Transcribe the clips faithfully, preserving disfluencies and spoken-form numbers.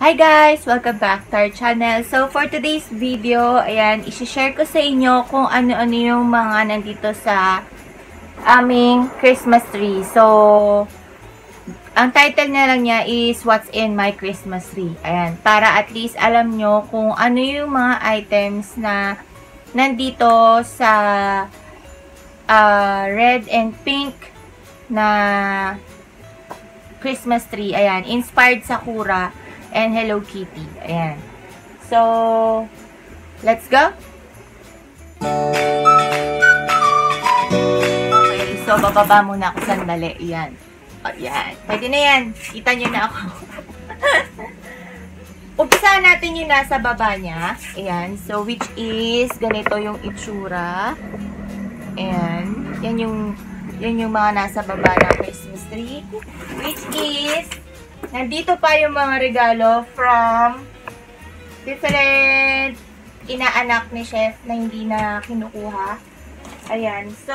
Hi guys! Welcome back to our channel. So, for today's video, ayan, isi-share ko sa inyo kung ano-ano yung mga nandito sa aming Christmas tree. So, ang title na lang niya is What's in my Christmas tree. Ayan, para at least alam nyo kung ano yung mga items na nandito sa uh, red and pink na Christmas tree. Ayan, inspired Sakura and Hello Kitty. Ayan. So, let's go. Okay, so bababa muna ako sandali. Ayan. Ayan. Pwede na yan. Kita nyo na ako. Umpisahan natin yung nasa baba niya. Ayan. So, which is, ganito yung itsura. Ayan. Yan yung, yan yung mga nasa baba ng Christmas tree. Which is, nandito pa yung mga regalo from different inaanak ni Chef na hindi na kinukuha. Ayan. So,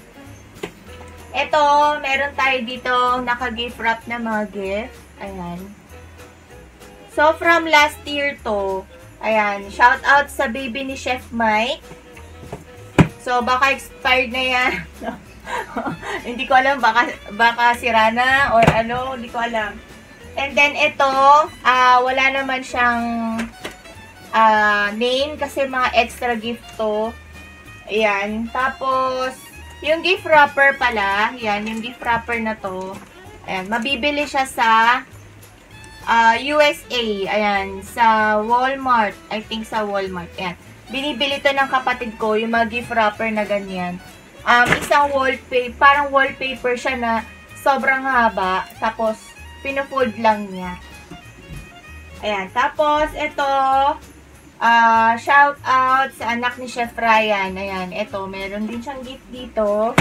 eto, meron tayo dito naka-gift wrap na mga gift. Ayan. So, from last year to, ayan, shout out sa baby ni Chef Mike. So, baka expired na yan. Hindi ko alam, baka, baka sira na or ano, hindi ko alam. And then, ito, uh, wala naman siyang uh, name kasi mga extra gift to. Ayan. Tapos, yung gift wrapper pala, yan, yung gift wrapper na to, ayan, mabibili siya sa uh, U S A. Ayan, sa Walmart. I think sa Walmart. Ayan. Binibili to ng kapatid ko, yung mga gift wrapper na ganyan. Um, isang wallpaper, parang wallpaper siya na sobrang haba. Tapos, pino-fold lang niya. Ayan. Tapos, ito, uh, shout out sa anak ni Chef Ryan. Ayan. Ito, meron din siyang gift dito.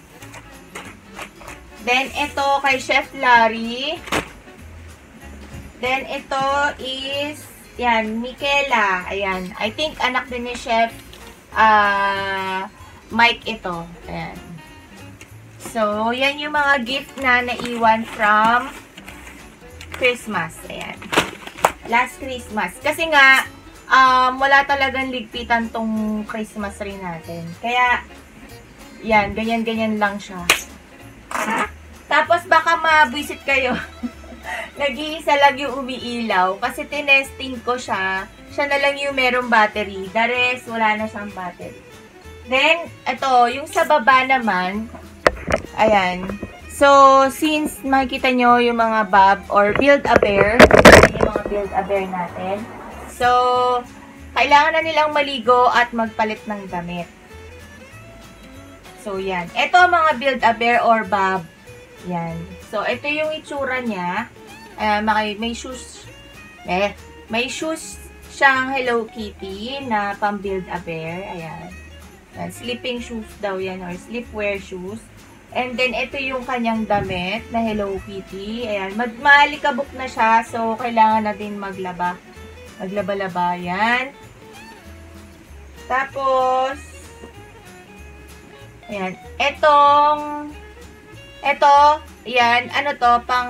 Then, ito, kay Chef Larry. Then, ito is, yan, Michaela. Ayan. I think, anak din ni Chef uh, Mike ito. Ayan. So, yan yung mga gift na naiwan from Christmas. Ayan. Last Christmas. Kasi nga, um, wala talagang ligpitan tong Christmas rin natin. Kaya, yan, ganyan-ganyan lang siya. Tapos, baka mabwisit kayo. Nag-iisa lang yung umiilaw. Kasi tinesting ko siya. Siya na lang yung merong battery. The rest, wala na siyang battery. Then, ito, yung sa baba naman, ayan. So, since makikita nyo yung mga Bob or Build-A-Bear, yung mga Build-A-Bear natin. So, kailangan na nilang maligo at magpalit ng damit. So, yan. Ito mga Build-A-Bear or Bob. Yan. So, ito yung itsura niya. Uh, may, may shoes. Eh, may shoes siyang Hello Kitty na pang Build-A-Bear. Ayan. Yan. Sleeping shoes daw yan or sleepwear shoes. And then, ito yung kanyang damit na Hello Kitty. Ayan. Malikabok na siya. So, kailangan na din maglaba. Maglaba-laba. Ayan. Tapos, ayan. Etong, eto, ayan. Ano to? Pang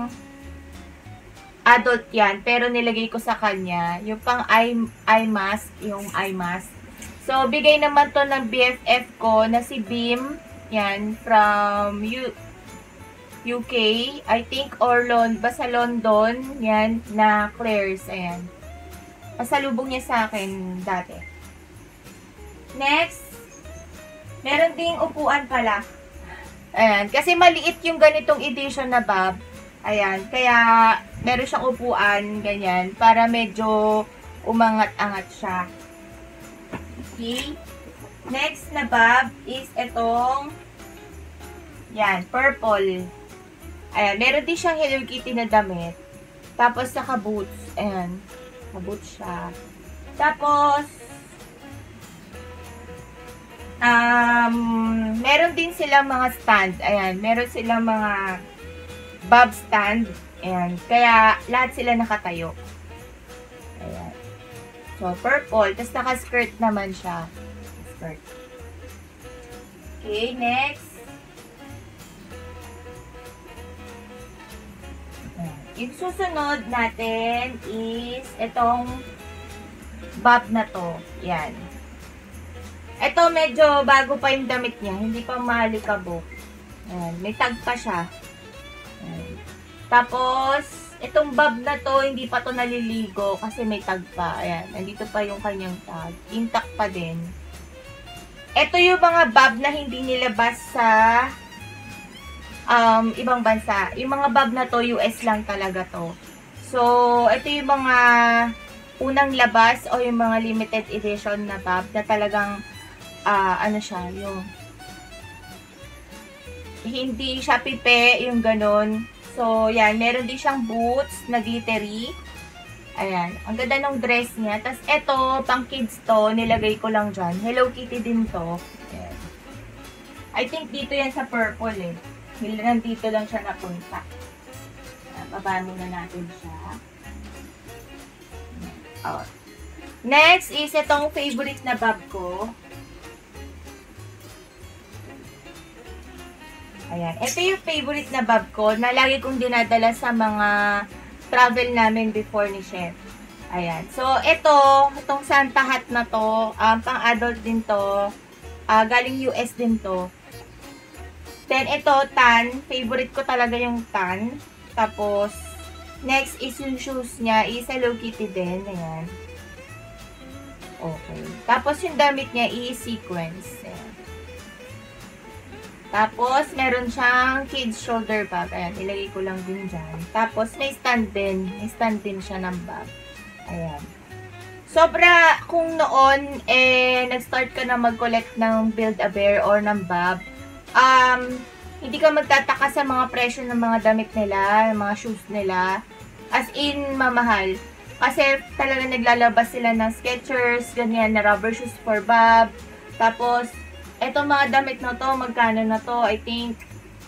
adult yan. Pero nilagay ko sa kanya. Yung pang eye, eye mask. Yung eye mask. So, bigay naman to ng B F F ko na si Beam. Yan, from U UK, I think, or London, basta London, yan, na Claire's, ayan. Pasalubong niya sa akin dati. Next, meron ding upuan pala. Ayan, kasi maliit yung ganitong edition na Bob. Ayan, kaya meron siyang upuan, ganyan, para medyo umangat-angat siya. Okay. Next na Bob is itong yan, purple. Ayan, meron din siyang Hello Kitty na damit. Tapos naka-boots. Ayan, naka-boots siya. Tapos um, meron din silang mga stand. Ayan, meron silang mga Bob stand. Ayan, kaya lahat sila nakatayo. Ayan. So, purple. Tapos naka-skirt naman siya. Skirt. Okay, next. Yung susunod natin is itong bob na to. Yan. Ito medyo bago pa yung damit niya. Hindi pa malikabok. Yan. May tag pa siya. Yan. Tapos, itong bob na to, hindi pa to naliligo kasi may tag pa. Ayan. Nandito pa yung kanyang tag. Intact pa din. Ito yung mga bob na hindi nilabas sa um, ibang bansa. Yung mga bob na to, U S lang talaga to. So, ito yung mga unang labas o yung mga limited edition na bob na talagang uh, ano siya, yung hindi siya pipe, yung ganun. So, yan. Meron din siyang boots na glittery. Ayan. Ang ganda ng dress niya. Tapos, ito, pang kids to. Nilagay ko lang dyan. Hello Kitty din to. Ayan. I think dito yan sa purple eh. Nandito lang siya napunta. Ayan. Baba muna natin siya. Oh. Next is itong favorite na bag ko. Ayan. Ito yung favorite na bag ko na lagi kong dinadala sa mga travel namin before ni Chef. Ayan. So, ito, itong Santa hat na to, um, pang-adult din to. Uh, galing U S din to. Then, ito, tan. Favorite ko talaga yung tan. Tapos, next is yung shoes niya. Is Hello Kitty din. Ayan. Okay. Tapos, yung damit niya is sequence. Ayan. Tapos, meron siyang kids shoulder bag. Ayan, ilagay ko lang din dyan. Tapos, may stand din. May stand din siya ng bag. Ayan. Sobra, kung noon, eh, nag-start ka na mag-collect ng Build-A-Bear or ng bag, um, hindi ka magtataka sa mga presyo ng mga damit nila, mga shoes nila. As in, mamahal. Kasi, talaga naglalabas sila ng Skechers, ganyan, na rubber shoes for bag. Tapos, etong mga damit na to, magkano na to? I think,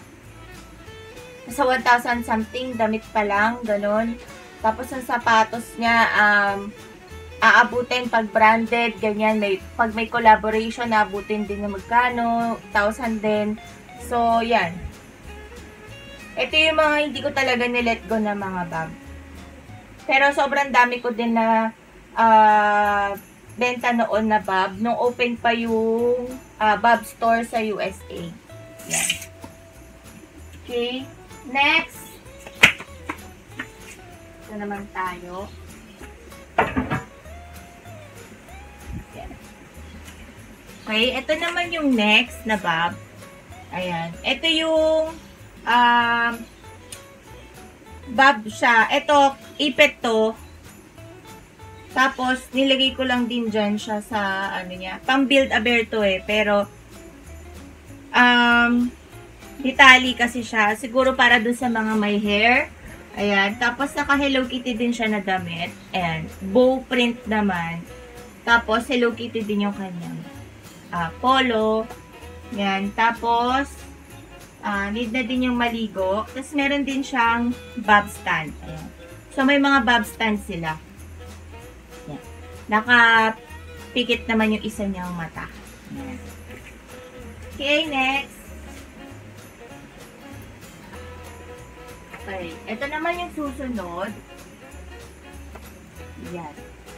sa one thousand something, damit pa lang, ganun. Tapos, ang sapatos niya, um, aabutin pag branded, ganyan. May, pag may collaboration, aabutin din na magkano, one thousand din. So, yan. Ito yung mga hindi ko talaga nilet go na mga bag. Pero, sobrang dami ko din na, ah, uh, benta noon na Bob, nung open pa yung uh, Bob store sa U S A. Yan. Okay. Next. Ito naman tayo. Yan. Okay. Ito naman yung next na Bob. Ayan. Ito yung um, Bob siya. Ito, ipet to. Tapos, nilagay ko lang din dyan siya sa, ano niya, pang Build-A-Bear to eh. Pero, um, detali kasi siya. Siguro para dun sa mga may hair. Ayan. Tapos, naka Hello Kitty din siya na damit. Ayan. Bow print naman. Tapos, Hello Kitty din yung kanyang uh, polo. Ayan. Tapos, uh, need na din yung maligo. Tapos, meron din siyang bob stand. Ayan. So, may mga bob stand sila. Naka-pikit naman yung isa niyang mata. Ayan. Okay, next. Okay. Ito naman yung susunod. Yan.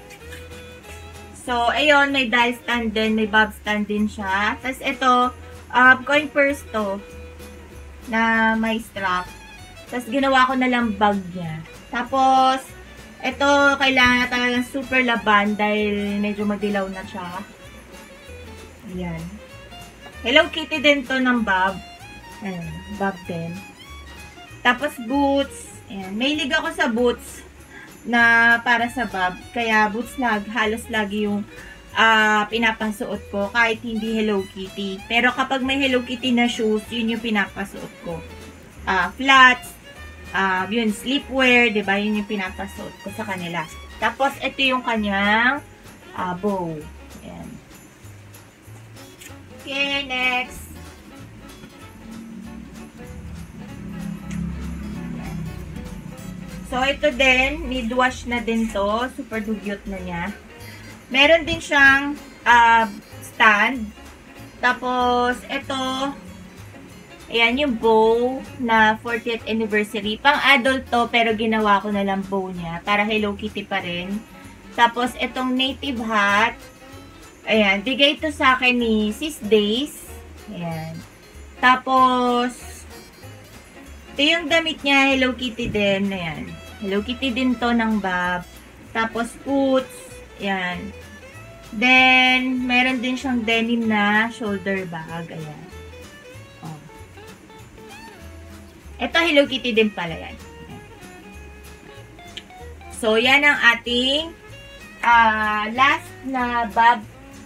So, ayun, may dial stand din, may bob stand din siya. Tapos ito, uh, coin purse to, na may strap. Tapos ginawa ko na lang bag niya. Tapos, ito, kailangan na talagang super laban dahil medyo madilaw na siya. Ayan. Hello Kitty din to ng bob. Ayan, bob din. Tapos boots. Ayan. Mahilig ako sa boots na para sa bob. Kaya boots lag, halos lagi yung uh, pinapasuot ko kahit hindi Hello Kitty. Pero kapag may Hello Kitty na shoes, yun yung pinapasuot ko. Uh, flats. Uh, yun, sleepwear, diba? Yun yung pinapasuot ko sa kanila. Tapos, ito yung kanyang uh, bow. Ayan. Okay, next. Ayan. So, ito din, need wash na din to. Super dugyot na niya. Meron din siyang uh, stand. Tapos, ito, Ayan, yung bow na fortieth anniversary. Pang adult to, pero ginawa ko na lang bow niya. Para Hello Kitty pa rin. Tapos, itong native hat. Ayan, bigay ito sa akin ni Sis Days. Ayan. Tapos, ito yung damit niya, Hello Kitty din. Ayan. Hello Kitty din to ng Bob. Tapos, boots. Ayan. Then, meron din siyang denim na shoulder bag. Ayan. Oh. Ito, Hello Kitty din pala yan. So, yan ang ating uh, last na Bob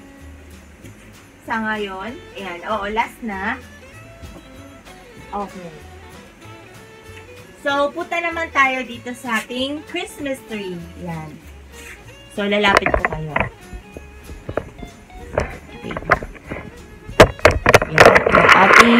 sa ngayon. Ayan. Oo, last na. Okay. So, punta naman tayo dito sa ating Christmas tree. Ayan. So, lalapit ko kayo. Okay. Ayan. Yung ating...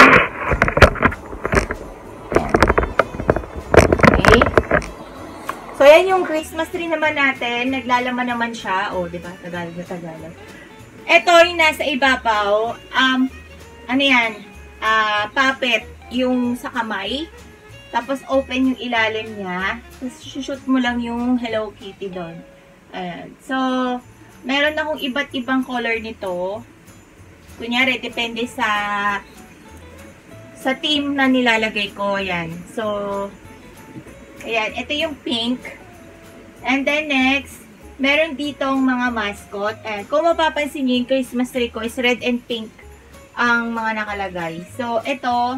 Ayan. Okay. So, yan yung Christmas tree naman natin. Naglalaman naman siya. O, oh, diba? Tagalog na Tagalog. Ito yung nasa ibabaw. Um, ano yan? Uh, puppet. Yung sa kamay. Tapos, open yung ilalim niya. Tapos, shoot mo lang yung Hello Kitty doon. Ayan. So, meron akong iba't ibang color nito. Kunyari, depende sa sa team na nilalagay ko. Ayan. So, ayan. Ito yung pink. And then, next, meron ditong mga mascot. Ayan. Kung mapapansin nyo, yung Christmas tree ko is red and pink ang mga nakalagay. So, ito,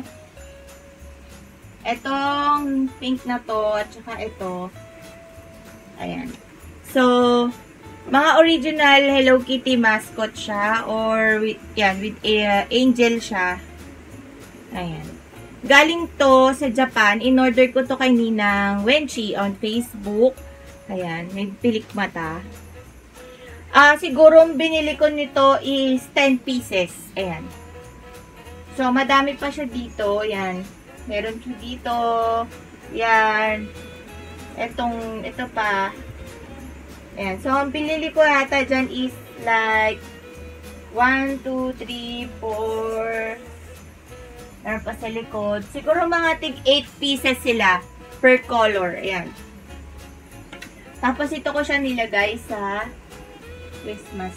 etong pink na to, at saka ito. Ayan. So, mga original Hello Kitty mascot siya, or with, yan, with uh, angel siya. Ayan. Galing to sa Japan. In-order ko to kay Ninang Wenchi on Facebook. Ayan. May pilik mata. Ah, uh, siguro binili ko nito is ten pieces. Ayan. So, madami pa siya dito. Ayan. Meron siya dito. Yan. Etong, ito pa. Ayan. So, ang pinili ko yata dyan is like one, two, three, four. Meron pa sa likod. Siguro mga tig eight pieces sila per color. Ayan. Tapos, ito ko siya nilagay sa Christmas.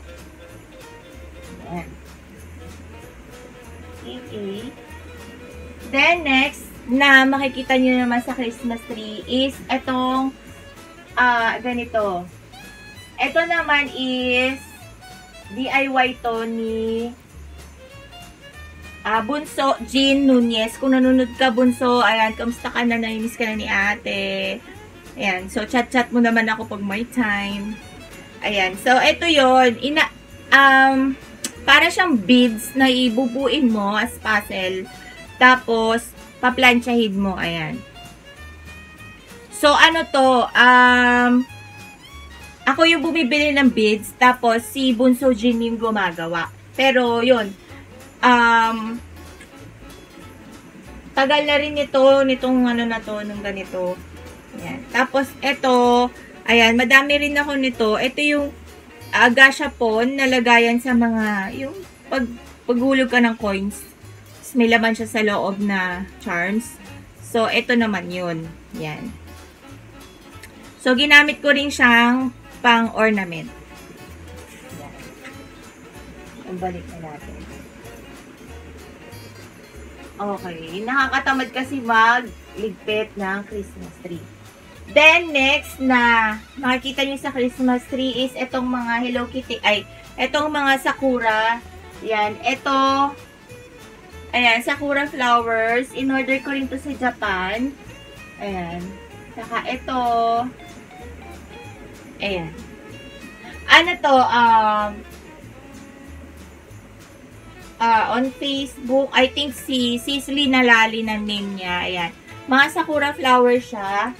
Ayan. Okay. Then, next, na makikita nyo naman sa Christmas tree is itong, ah, uh, ganito. Ito naman is D I Y to ni uh, Bunso Jean Nunez. Kung nanonood ka, Bunso, ayan, kamusta ka na? Nainis ka na ni ate. Ayan, so chat-chat mo naman ako pag may time. Ayan, so ito yon, ina, um, para siyang beads na ibubuin mo as puzzle. Tapos, paplansyahin mo. Ayan. So, ano to? Um, ako yung bumibili ng beads. Tapos, si Bunso Jin yung gumagawa. Pero, yun. Um, tagal na rin ito. Nitong ano na to. Nung ganito. Ayan. Tapos, ito. Ayan. Madami rin ako nito. Ito yung uh, gashapon na lagayan sa mga, yung pag, paghulog ka ng coins. May laman siya sa loob na charms. So, ito naman yun. Yan. So, ginamit ko rin siyang pang-ornament. Yan. Ang balik na natin. Okay. Nakakatamad kasi mag-ligpit ng Christmas tree. Then, next na makikita nyo sa Christmas tree is itong mga Hello Kitty. Ay, itong mga sakura. Yan. Ito, ayan, sakura flowers. In-order ko rin to sa Japan. Ayan. Saka ito. Ayan. Ano to? Um, uh, on Facebook, I think si Sisley Nalali na name niya. Ayan. Mga sakura flowers siya.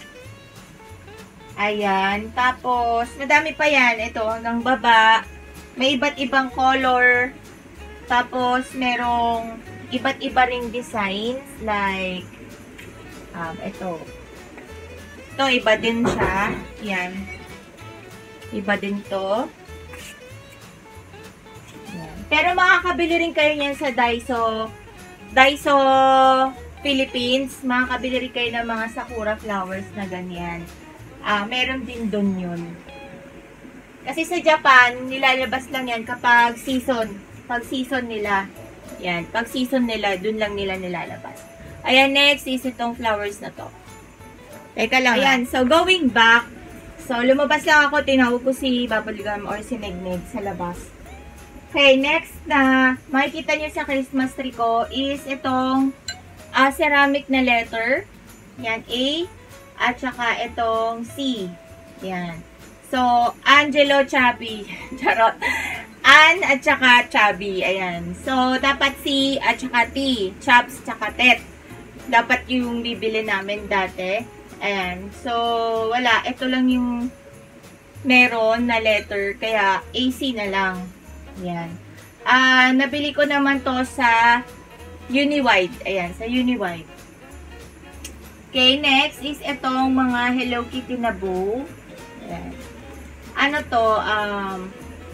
Ayan. Tapos, madami pa yan. Ito, hanggang baba. May iba't ibang color. Tapos, merong iba't iba ring designs. Like, um, ito. Ito, iba din siya. Yan. Iba din to. Yan. Pero makakabili rin kayo niyan sa Daiso Daiso Philippines, makakabili rin kayo ng mga sakura flowers na ganyan. Ah, meron din doon yun. Kasi sa Japan, nilalabas lang yan kapag season. Pag season nila. Yan. Pag season nila, dun lang nila nilalabas. Ayan, next is itong flowers na to. Teka lang. Ayan, so going back. So, lumabas lang ako. Tinawag ko si Bubblegum or si Megmeg sa labas. Okay, next na makikita nyo sa Christmas tree ko is itong uh, ceramic na letter. Yan, A. At saka itong C. Yan. So, Angelo Chubby. Charot. An at saka Chubby. Ayan. So, dapat C at saka T. Chubs tsaka Tet. Dapat yung bibili namin dati. Ayan. So, wala. Ito lang yung meron na letter. Kaya, A C na lang. Ayan. Ah, uh, nabili ko naman to sa Uniwide. Ayan. Sa Uniwide. Okay, next is itong mga Hello Kitty na bow. Ayan. Ano to, um,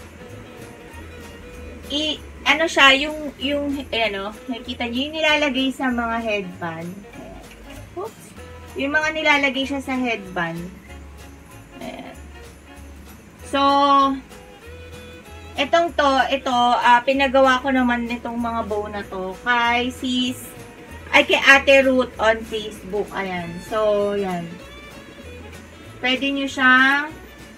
i, ano siya, yung, yung, ayan o, nakikita nyo, yung nilalagay sa mga headband. Ayan. Oops. Yung mga nilalagay siya sa headband. Ayan. So, itong to, ito, uh, pinagawa ko naman nitong mga bow na to kay sis, ay kay Ate Ruth on Facebook. Ayan. So, yan. Pwede nyo siyang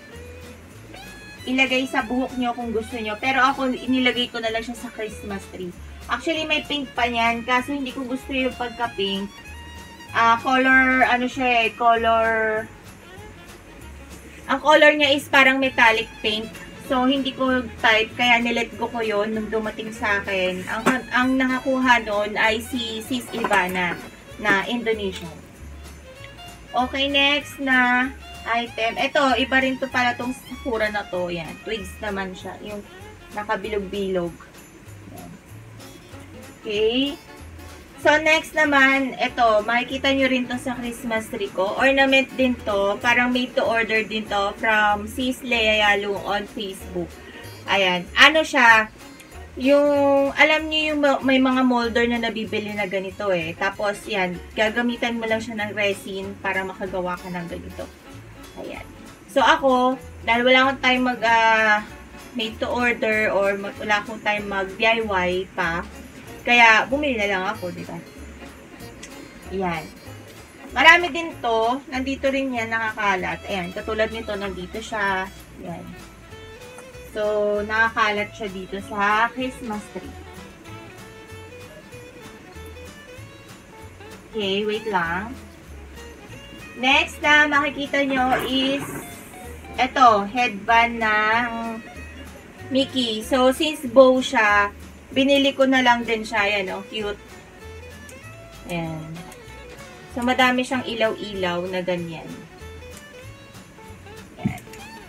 ilagay sa buhok nyo kung gusto nyo. Pero ako, inilagay ko na lang siya sa Christmas tree. Actually, may pink pa yan. Kaso, hindi ko gusto yung pagka-pink. Uh, color, ano siya eh, color... Ang color niya is parang metallic pink. So, hindi ko type. Kaya, nilet go ko yun nung dumating sa akin. Ang, ang nakakuha nun ay si Sis Ivana na Indonesian. Okay, next na item. Ito, iba rin to pala tong sakura na to. Yan. Twigs naman siya. Yung nakabilog-bilog. Okay. So, next naman, ito, makikita nyo rin to sa Christmas tree ko. Ornament din to. Parang made to order din to from Sis Lea Yalung on Facebook. Ayan. Ano siya? Yung, alam nyo yung may mga molder na nabibili na ganito eh. Tapos, yan, gagamitan mo lang siya ng resin para makagawa ka ng ganito. Ayan. So, ako, dahil wala akong time mag, uh, made to order or mag, wala akong time mag D I Y pa, kaya, bumili na lang ako, di ba? Ayan. Marami din to. Nandito rin yan, nakakalat. Ayan, katulad nito, nandito siya. Ayan. So, nakakalat siya dito sa Christmas tree. Okay, wait lang. Next na makikita nyo is eto, headband ng Mickey. So, since bow siya, binili ko na lang din siya. Ayan, oh, cute. Ayan. So, madami siyang ilaw-ilaw na ganyan. Ayan.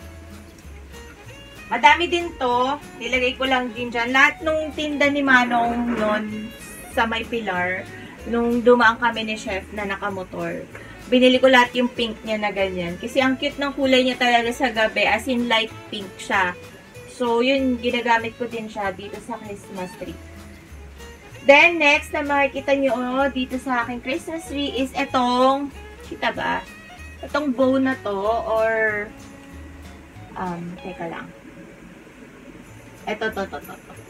Madami din to. Nilagay ko lang din dyan. Lahat nung tinda ni Manong nun sa may Pilar, nung dumaan kami ni Chef na nakamotor, binili ko lahat yung pink niya na ganyan. Kasi ang cute ng kulay niya talaga sa gabi, as in light pink siya. So, yun, ginagamit ko din siya dito sa Christmas tree. Then, next na makikita nyo oh, dito sa aking Christmas tree is itong, kita ba? Itong bow na to, or, um, teka lang. Ito, to, to, to, to.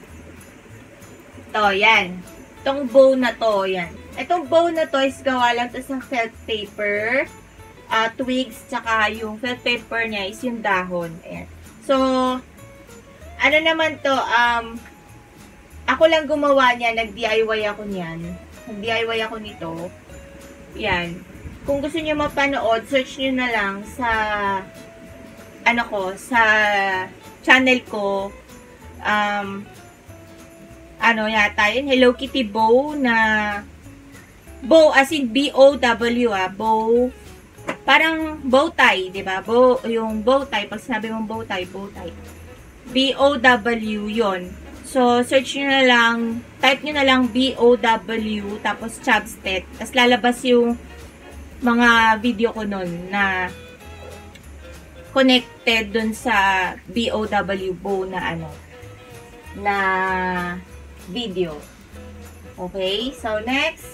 Ito, yan. Itong bow na to, yan. Itong bow na to is gawa lang to sa felt paper, uh, twigs, tsaka yung felt paper niya is yung dahon. Ayan. So, ano naman to, um, ako lang gumawa niya, nag-D I Y ako niyan. Nag-D I Y ako nito. Yan. Kung gusto niyo mapanood, search niyo na lang sa, ano ko, sa channel ko, um, ano yata yun, Hello Kitty bow na, bow as in B O W ah, bow, parang bow tie, diba? Bow, yung bow tie, pag sinabi mong bow tie, bow tie. B O W yon. So, search nyo na lang, type nyo na lang B O W, tapos Chubstep. Tapos lalabas yung mga video ko nun na connected dun sa B O W bow na ano, na video. Okay, so next.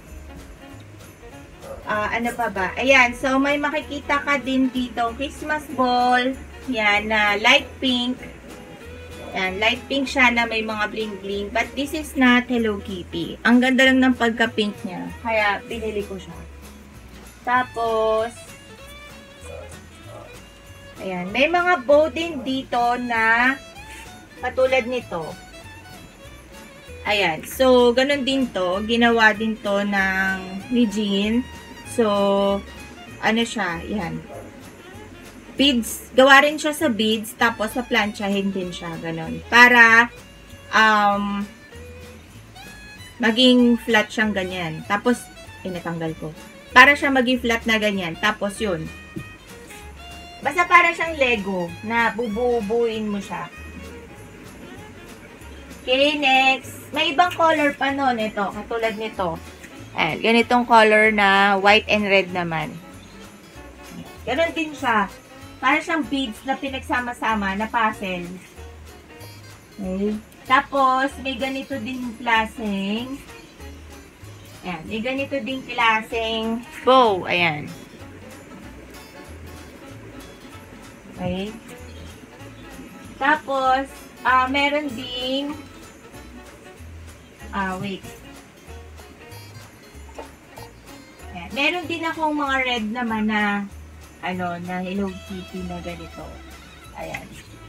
Uh, ano pa ba? Ayan, so may makikita ka din dito, Christmas ball. Yan, na light pink. Yan, light pink siya na may mga bling-bling. But this is not Hello Kitty. Ang ganda lang ng pagka-pink niya. Kaya, binili ko siya. Tapos, ayan, may mga bow din dito na katulad nito. Ayan, so, ganun din to. Ginawa din to ng ni Jean. So, ano siya, yan. Beads, gawa rin siya sa beads, tapos sa planchahin din siya, ganun. Para, um, maging flat siyang ganyan. Tapos, inatanggal ko. Para siya maging flat na ganyan. Tapos, yun. Basta para siyang Lego, na bububuin mo siya. Okay, next. May ibang color pa nun, ito, katulad nito. Ayan, ganitong color na white and red naman. Ganun din siya. Para siyang beads na pinagsama-sama na puzzle. Okay. Tapos, may ganito din klaseng. Ayan. May ganito din klaseng bow. Ayan. Okay. Tapos, ah, uh, meron ding ah, uh, wait. Ayan. Meron din akong mga red naman na ano, na Hello Kitty na ganito. Ayan.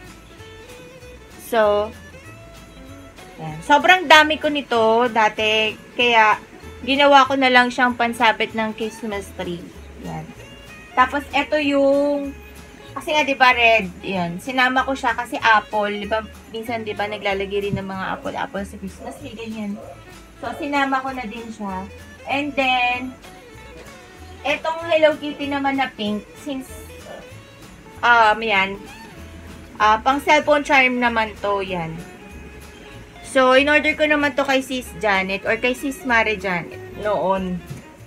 So, ayan. Sobrang dami ko nito dati, kaya ginawa ko na lang siyang pansabit ng Christmas tree. Ayan. Tapos, ito yung, kasi nga, diba, red, yan. Sinama ko siya kasi apple, diba, minsan, diba, naglalagay rin ng mga apple-apple sa Christmas tree, ganyan. So, sinama ko na din siya. And then, etong Hello Kitty naman na pink, since, um, yan, uh, pang cellphone charm naman to, yan. So, in-order ko naman to kay Sis Janet, or kay Sis Mare Janet, noon.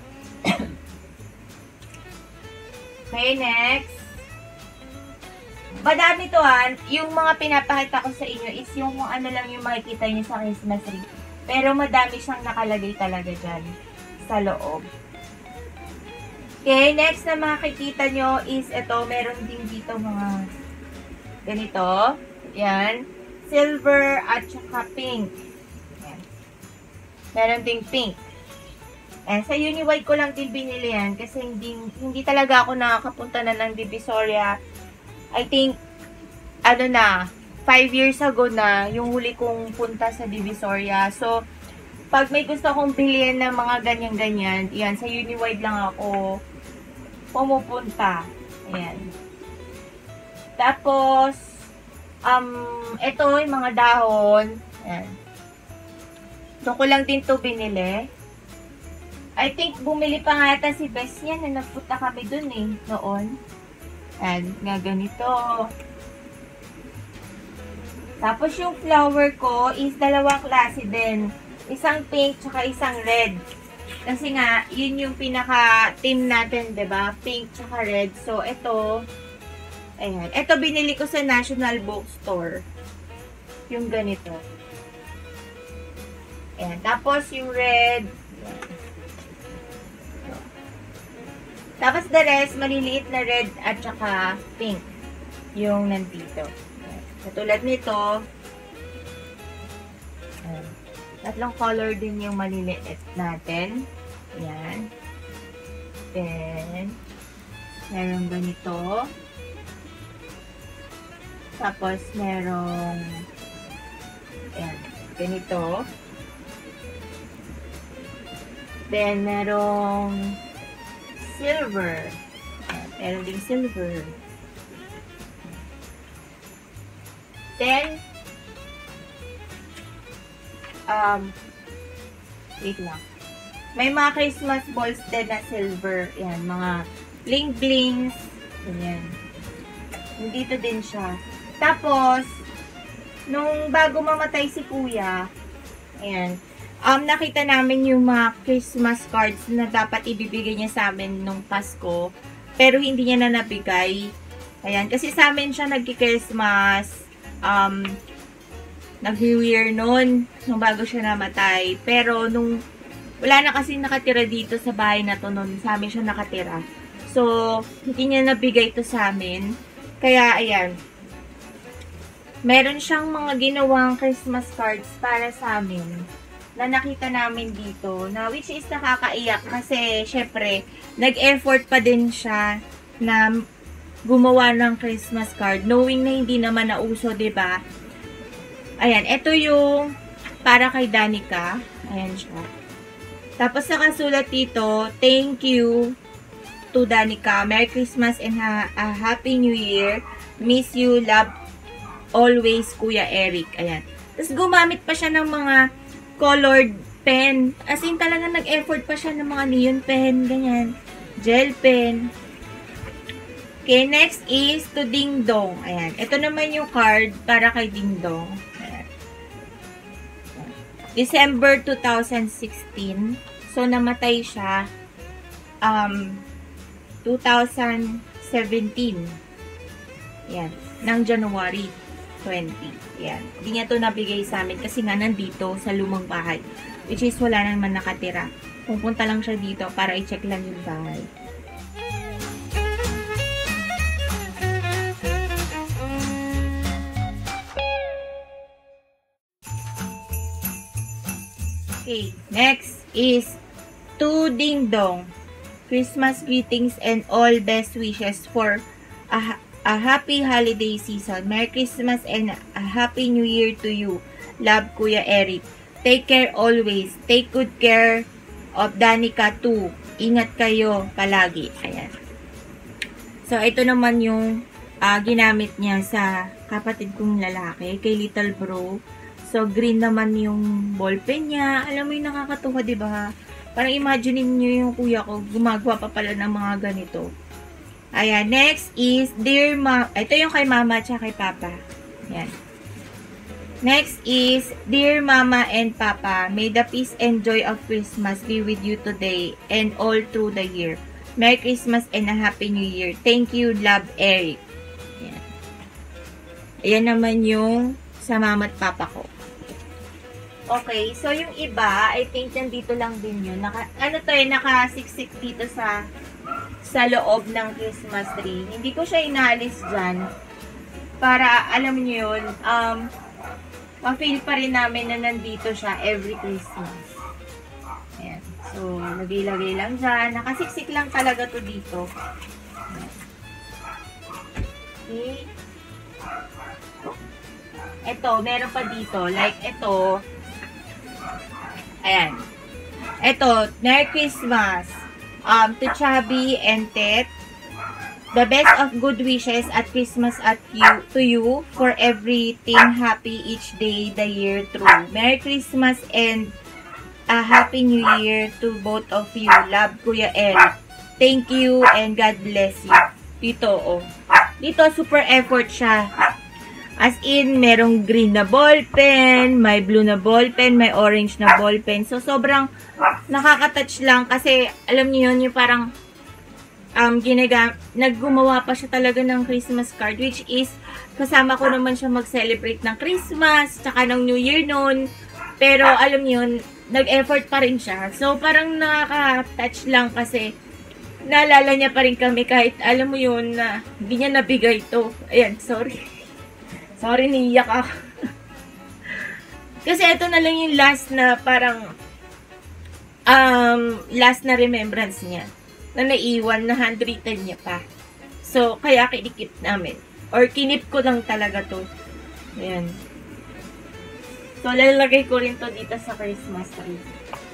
Okay, next. Madami to, ha. Yung mga pinapakita ko sa inyo is yung ano lang yung makikita nyo sa Christmas tree. Pero madami siyang nakalagay talaga dyan sa loob. Okay, next na makikita nyo is ito, meron din dito mga ganito. Yan. Silver at saka pink. Yan. Meron ding pink. And sa Uniwide ko lang din binili yan kasi hindi, hindi talaga ako nakakapunta na ng Divisoria. I think, ano na, five years ago na yung huli kong punta sa Divisoria. So, pag may gusto kong bilhin ng mga ganyan-ganyan, yan, sa Uniwide lang ako pumupunta. Ayan. Tapos, um, ito yung mga dahon. Ayan. Doon ko lang din to binili. I think, bumili pa nga ata si Bess yan na nagpunta kami dun eh, noon. Ayan, nga ganito. Tapos, yung flower ko is dalawang klase din. Isang pink, tsaka isang red. Kasi nga, yun yung pinaka-team natin, diba? Pink tsaka red. So, ito, ayan. Ito, binili ko sa National Bookstore. Yung ganito. Ayan. Tapos, yung red. Ayan. Tapos, the rest, maliliit na red at tsaka pink. Yung nandito. Ayan. Katulad nito. Ayan. Tatlong color din yung maliliit natin. Ayan. Then, meron ganito. Tapos, merong ayan, ganito. Then, merong silver. Ayan, meron din silver. Then, um, wait lang. May mga Christmas balls din na silver. Yan, mga bling-blings. Ganyan. Nandito din siya. Tapos, nung bago mamatay si Kuya, ayan, um, nakita namin yung mga Christmas cards na dapat ibibigay niya sa amin nung Pasko. Pero hindi niya na nabigay. Ayan, kasi sa amin siya nagki-Christmas, um, nag-New Year noon, nung bago siya namatay. Pero nung wala na kasi nakatira dito sa bahay na to noon, sa amin siya nakatira. So, hindi niya nabigay to sa amin. Kaya, ayan. Meron siyang mga ginawang Christmas cards para sa amin na nakita namin dito, na which is nakakaiyak kasi, syempre, nag-effort pa din siya na gumawa ng Christmas card, knowing na hindi naman nauso, diba? Ayan, ito yung para kay Danica. Ayan siya. Tapos nakasulat dito, thank you to Danica. Merry Christmas and ha a Happy New Year. Miss you, love always, Kuya Eric. Ayan. Tapos gumamit pa siya ng mga colored pen. As in talaga nag-effort pa siya ng mga neon pen, ganyan. Gel pen. Okay, next is to Ding Dong. Ayan. Ito naman yung card para kay Ding Dong. December two thousand sixteen. So, namatay siya um, two thousand seventeen. Yan. Ng January twenty. Yan. Hindi niya to nabigay sa amin kasi nga nandito sa lumang bahay. Which is wala naman nakatira. Pupunta lang siya dito para i-check lang yung bahay. Okay, next is to Ding Dong. Christmas greetings and all best wishes for a, a happy holiday season. Merry Christmas and a Happy New Year to you. Love, Kuya Eric. Take care always. Take good care of Danica too. Ingat kayo palagi. Ayan. So, ito naman yung uh, ginamit niya sa kapatid kong lalaki, kay Little Bro. So, green naman yung ballpen niya. Alam mo yung nakakatuwa, diba? Parang imagine niyo yung kuya ko, gumagawa pa pala ng mga ganito. Ayan, next is, Dear Mama, ito yung kay Mama at kay Papa. Ayan. Next is, Dear Mama and Papa, may the peace and joy of Christmas be with you today and all through the year. Merry Christmas and a Happy New Year. Thank you, love, Eric. Ayan. Ayan naman yung sa Mama at Papa ko. Okay, so yung iba, I think nandito lang din yun. Naka, ano to eh, nakasiksik dito sa sa loob ng Christmas tree. Hindi ko siya inaalis dyan. Para, alam niyo yun, um, ma-feel pa rin namin na nandito siya every Christmas. Ayan. So, lagay-lagay lang dyan. Nakasiksik lang talaga to dito. Okay. Ito, meron pa dito. Like, ito, ayan. Ito, Merry Christmas um, to Chubby and Tet. The best of good wishes at Christmas at you to you for everything happy each day the year through. Merry Christmas and a Happy New Year to both of you. Love, Kuya Eric. Thank you and God bless you. Dito, oh. Dito, super effort siya. As in, merong green na ballpen, may blue na ballpen, may orange na ballpen. So, sobrang nakaka-touch lang kasi, alam niyo yun, yung parang um, ginagam naggumawa pa siya talaga ng Christmas card, which is, kasama ko naman siya mag-celebrate ng Christmas, tsaka ng New Year noon. Pero, alam niyo yun, nag-effort pa rin siya. So, parang nakaka-touch lang kasi, naalala niya pa rin kami kahit, alam mo yun, na hindi niya nabigay to. Ayan, sorry. Sorry, niiyak ako. Kasi ito na lang yung last na parang um, last na remembrance niya na naiwan, na handwritten niya pa. So, kaya kinikip namin. Or kinip ko lang talaga to. Ayan. So, lalagay ko rin to dito sa Christmas tree.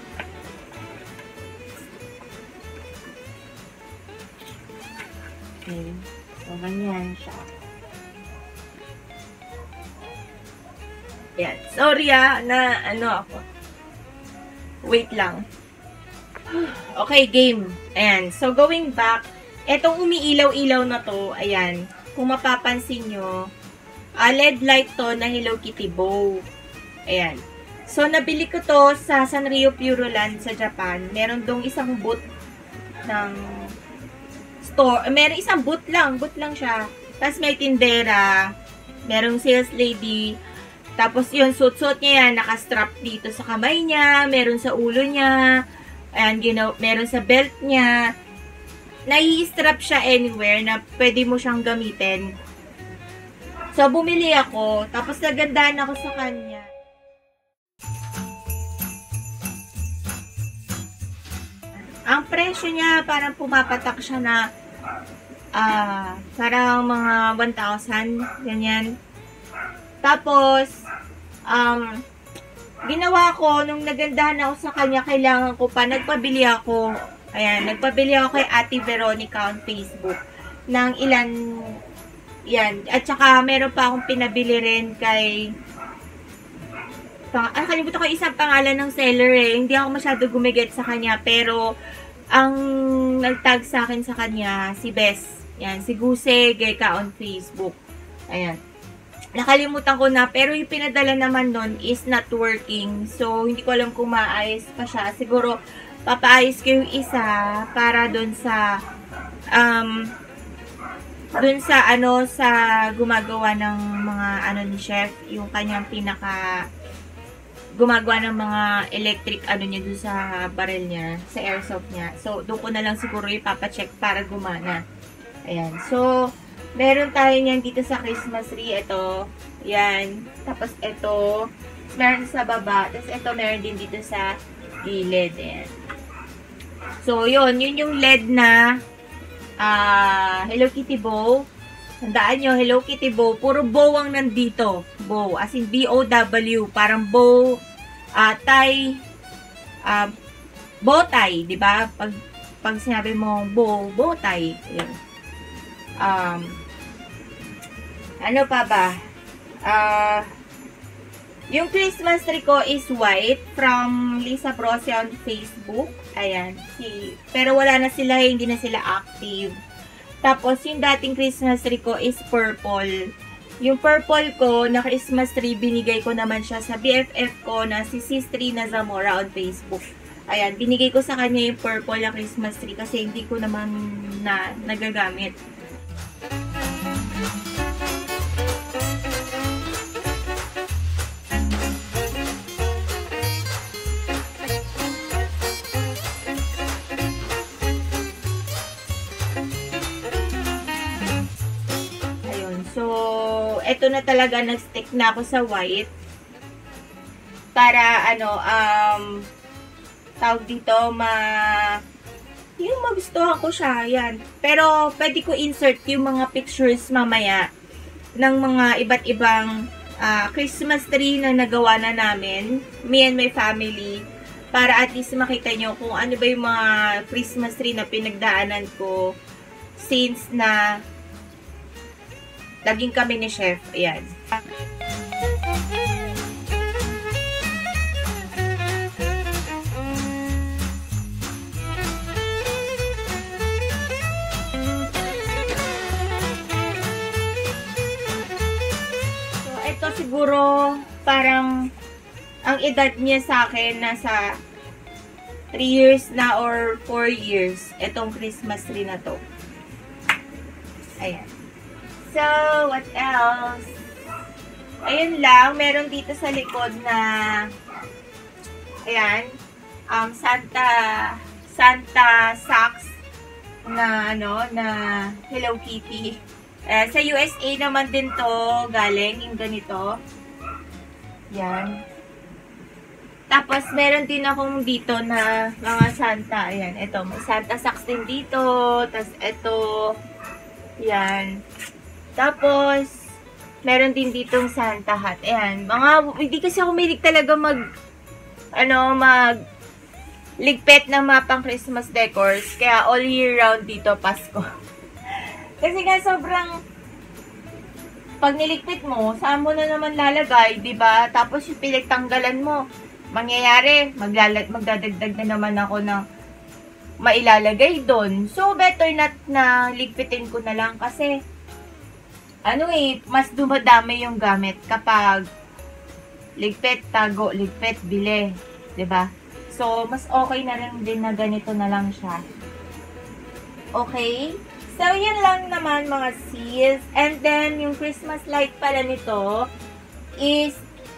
Okay. So, ganyan siya. Yan. Sorry ah, na ano ako. Wait lang. Okay, game. Ayan. So, going back, etong umiilaw-ilaw na to, ayan. Kung mapapansin nyo, uh, L E D light to na Hello Kitty bow. Ayan. So, nabili ko to sa Sanrio Puroland sa Japan. Meron dong isang booth ng store. Meron isang booth lang. Booth lang siya. Tapos may tindera. Merong sales lady. Tapos yun, suot-suot niya yan, nakastrap dito sa kamay niya, meron sa ulo niya, and you know, meron sa belt niya. Nai-strap siya anywhere na pwede mo siyang gamitin. So, bumili ako, tapos nagandahan ako sa kanya. Ang presyo niya, parang pumapatak siya na uh, parang mga one thousand, ganyan. Tapos, um, ginawa ko, nung nagandahan ako sa kanya, kailangan ko pa, nagpabili ako, ayan, nagpabili ako kay Ate Veronica on Facebook, ng ilan, yan, at saka meron pa akong pinabili rin kay, pang, ah, kalimutan ko isang pangalan ng seller eh, hindi ako masyado gumigit sa kanya, pero, ang nagtag sa akin sa kanya, si Bess, yan, si Guse Geka on Facebook, ayan. Nakalimutan ko na, pero yung pinadala naman nun is not working. So, hindi ko alam kung maayos pa siya. Siguro, papaayos ko yung isa para dun sa, um, dun sa, ano, sa gumagawa ng mga, ano ni Chef, yung kanyang pinaka, gumagawa ng mga electric, ano niya, dun sa barrel niya, sa airsoft niya. So, doon ko na lang siguro ipapacheck para gumana. Ayan. So, meron tayo niyan dito sa Christmas tree. Ito. Yan. Tapos ito. Meron sa baba. Tapos ito meron din dito sa gilid. Ayan. So, yun. Yun yung L E D na uh, Hello Kitty bow. Tandaan nyo, Hello Kitty bow. Puro bow ang nandito. Bow. As in B O W. Parang bow. Uh, tie. Uh, bow tie. Diba? Pag, pag sinabi mo bow, bow tie. Ayan. Um, ano pa ba? Uh, yung Christmas tree ko is white from Lisa Brose on Facebook. Ayan. Si, pero wala na sila, hindi na sila active. Tapos, yung dating Christmas tree ko is purple. Yung purple ko na Christmas tree, binigay ko naman siya sa B F F ko na si Sis Trina Zamora on Facebook. Ayan. Binigay ko sa kanya yung purple na Christmas tree kasi hindi ko naman na nagagamit. So, eto na talaga, nag-stick na ako sa white. Para, ano, um, tawag dito, ma... yung magustuhan ko siya, yan. Pero, pwede ko insert yung mga pictures mamaya ng mga iba't ibang uh, Christmas tree na nagawa na namin, me and my family, para at least makita nyo kung ano ba yung mga Christmas tree na pinagdaanan ko since na laging kami ni Chef. Ayan. So, ito siguro parang ang edad niya sa akin nasa three years na or four years. Itong Christmas tree na to. Ayan. So, what else? Ayun lang, meron dito sa likod na ayan, um, Santa Santa socks na ano, na Hello Kitty. Eh, sa U S A naman din to galing, yung ganito. Yan. Tapos, meron din akong dito na mga Santa. Ayan, ito. May Santa socks din dito. Tapos, ito. Yan. Tapos, meron din ditong Santa hat. Ayan. Mga, hindi kasi ako mahilig talaga mag, ano, mag, ligpit ng mga pang Christmas decors. Kaya, all year round dito, Pasko. Kasi nga, sobrang, pag niligpit mo, saan mo na naman lalagay, diba? Tapos, yung pinagtanggalan mo, mangyayari, maglalag, magdadagdag na naman ako ng mailalagay doon. So, better not na ligpitin ko na lang kasi ano eh, mas dumadami yung gamit kapag ligpit, tago, ligpit, bili. Diba? So, mas okay na rin din na ganito na lang siya. Okay? So, yan lang naman mga sis. And then, yung Christmas light pala nito is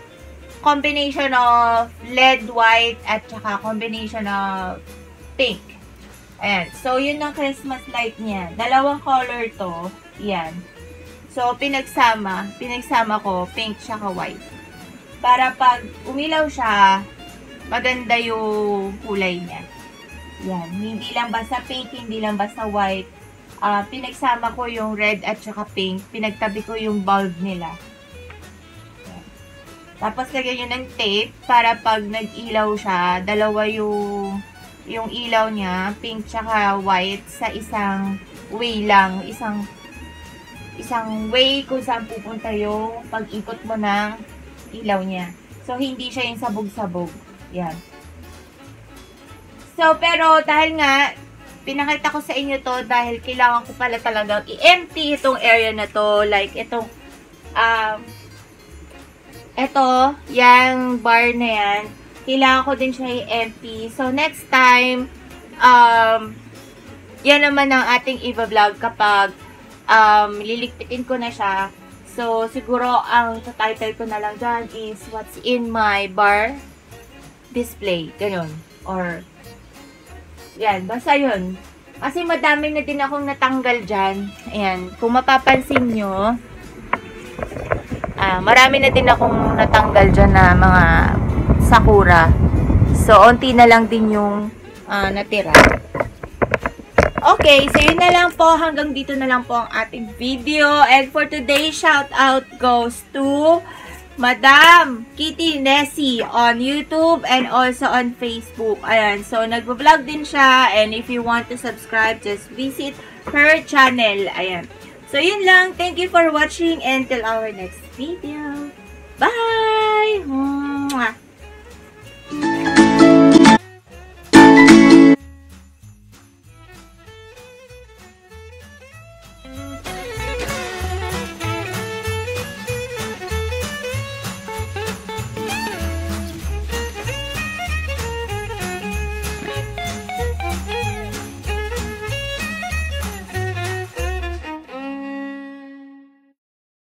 combination of lead white at saka combination of pink. Ayan. So, yun ang Christmas light niya. Dalawang color to. Yan. So, pinagsama. Pinagsama ko pink saka white. Para pag umilaw siya, maganda yung kulay niya. Yan. Hindi lang basta pink, hindi lang basta white. Uh, pinagsama ko yung red at saka pink. Pinagtabi ko yung bulb nila. Yan. Tapos, lagyan nyo ng tape para pag nag-ilaw siya, dalawa yung, yung ilaw niya, pink tsaka white, sa isang way lang. Isang, isang way kung saan pupunta yung pag-ikot mo ng ilaw niya. So, hindi siya yung sabog-sabog. Yan. So, pero dahil nga, pinakita ko sa inyo to dahil kailangan ko pala talagang i-empty itong area na to. Like, itong, um, ito, yung bar na yan, kailangan ko din siya i-empty. So, next time, um, yan naman ang ating i-vlog kapag um, liligpitin ko na siya. So, siguro, ang title ko na lang dyan is, what's in my bar display. Ganun. Or, yan, basta yun. Kasi madami na din akong natanggal dyan. Ayan, kung mapapansin nyo, ah, marami na din akong natanggal dyan na mga sakura. So, onti na lang din yung ah, natira. Okay, so yun na lang po. Hanggang dito na lang po ang ating video. And for today, shout out goes to Madam Kitty Nessie on YouTube and also on Facebook. Ayan, so nagbo-vlog din siya, and if you want to subscribe, just visit her channel. Ayan. So yun lang. Thank you for watching and till our next video. Bye! Mwah!